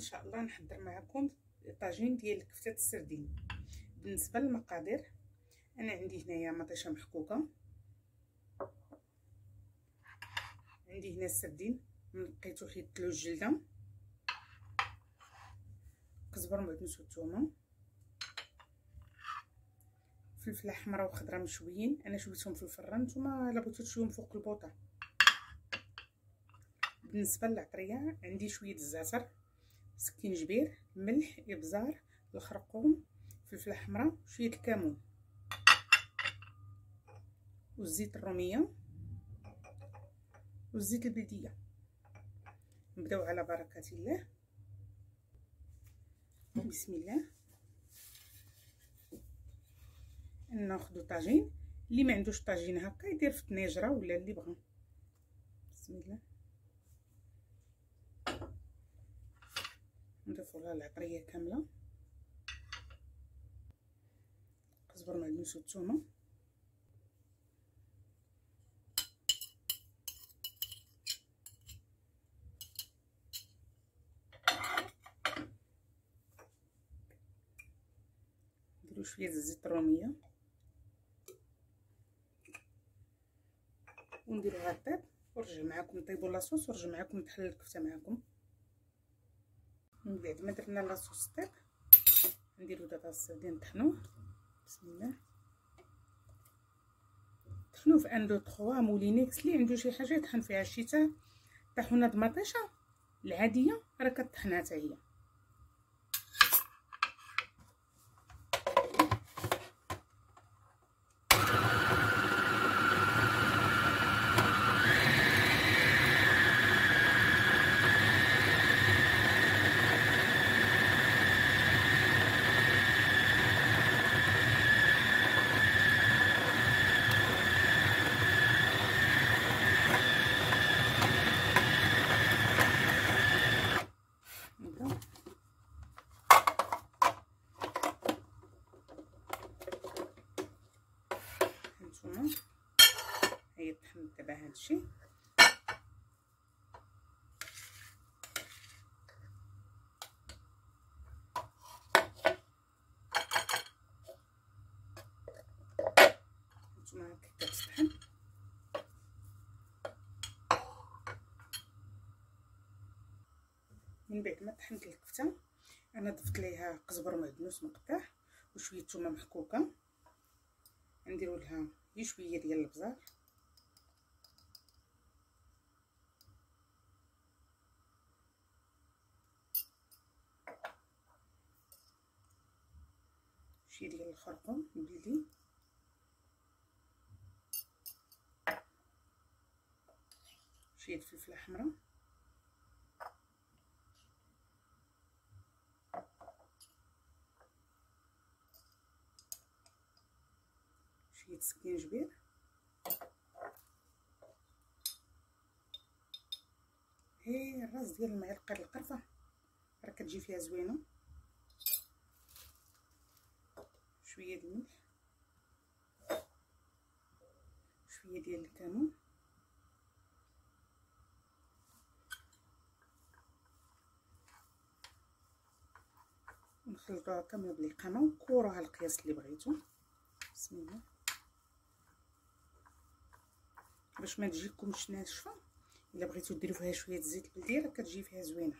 شاء الله نحضر معكم طاجين ديال الكفته السردين. بالنسبه للمقادير، انا عندي هنايا مطيشه محكوكه، عندي هنا السردين نقيتو حيت له الجلده، كزبر معدنوس والثومه، فلفله حمراء وخضراء مشويين، انا شويتهم في الفران، نتوما الا بغيتو تشويهم فوق البوطه. بالنسبه للعطريه عندي شويه الزعتر، سكينجبير، ملح، ابزار، الخرقوم، فلفله حمراء، شويه الكمون والزيت الروميه والزيت البلديه. نبداو على بركه الله. بسم الله. ناخذ طاجين، اللي ما عندوش طاجين هكا يدير في الطنيجره ولا اللي بغا. بسم الله. نضيفوا لها العطريه كامله، كزبر معدنوس والثومه، نديرو شويه الزيت الروميه ونديروها طيب، ونرجع معكم نطيبوا لاصوص ونرجع معكم نحل الكفته معكم. من بعد ما درنا لاصوص طيب نديرو دابا السردين نطحنوه. بسم الله. طحنوه في 1 2 3 مولينيكس، اللي عنده شي حاجه يطحن فيها الشتاء. طاحونه د مطيشه العاديه راه كطحنها حتى هي. هانتوما هي طحنت دابا هادشي. هانتوما هكا كتطحن. من بعد ما طحنت الكفته انا ضفت ليها كزبر معدنوس مقطع وشويه ثومه محكوكه، نديرو لها شويه ديال الابزار، شويه ديال الخرقوم البلدي، شويه فلفله حمراء، شويه سكينجبير، هي الراس ديال المعلقه ديال القرفه راه كتجي فيها زوينه، شويه د الملح، شويه ديال الكمون، نخلطوها كامله بالإقامه وكوروها القياس اللي بغيتو. بسم الله. باش ما تجيكمش ناشفه، الا بغيتو ديروا فيها شويه زيت البلديه راه كتجي فيها زوينه.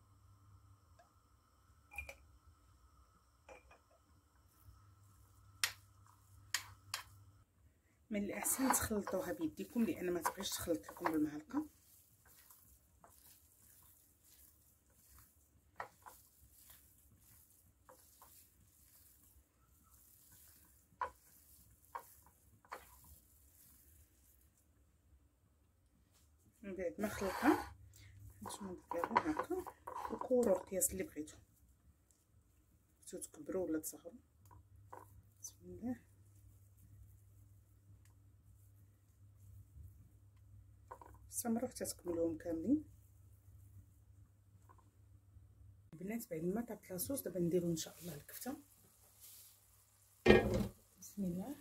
من الاحسن تخلطوها بيديكم لان ما تبغيش تخلط لكم بالمعلقه. من بعد ما خلطها نتوما ديروها هكا وكوروا القياس اللي بغيتو، بغيتو تكبروا ولا تصغروا. بسم الله. استمروا حتى تكملوهم كاملين. البنات بعد ما طابت لاصوص دابا نديرو ان شاء الله الكفته. بسم الله.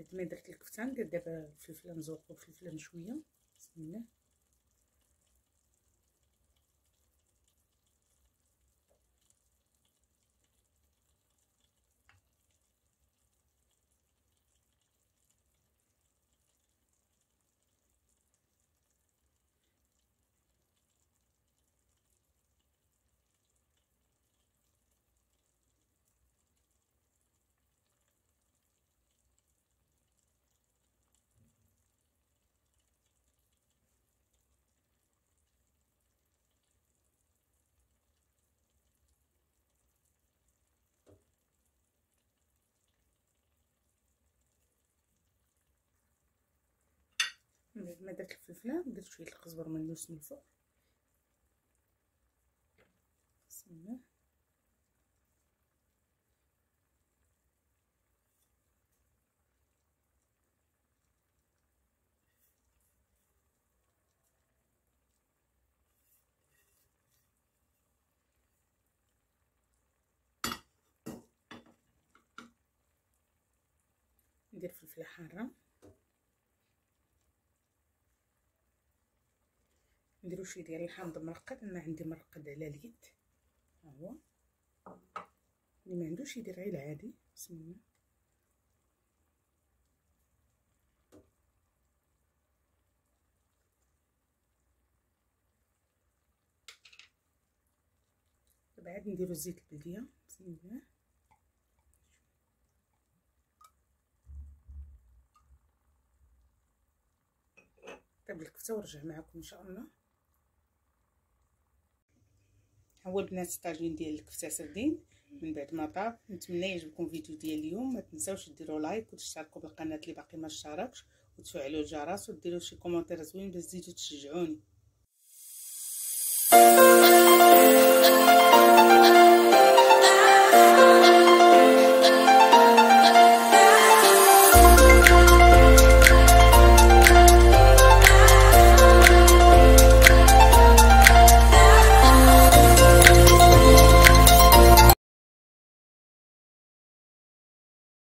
بعد ما درت الكفته ندير دابا الفلفله مزوقه والفلفله مشويه. بسم الله. بعد ما درت الفلفله درت شويه القزبر مندوس من الفوق. بسم الله. ندير فلفله حاره، نديرو شويه ديال الحامض مرقد. انا عندي مرقد على اليد، ها هو. اللي ما عندوش يدير غير العادي. بسم الله. بعد نديرو زيت البلديه. بسم الله. طيب الكفته ونرجع معكم ان شاء الله. هو البنات الطاجين ديال الكفته سردين من بعد ما طاب. نتمنى يعجبكم الفيديو ديال اليوم. ما تنساوش ديروا لايك وتشتركوا بالقناه اللي باقي ما اشتركش، وتفعلوا الجرس وديروا شي كومونتير زوين باش تزيدوا تشجعوني.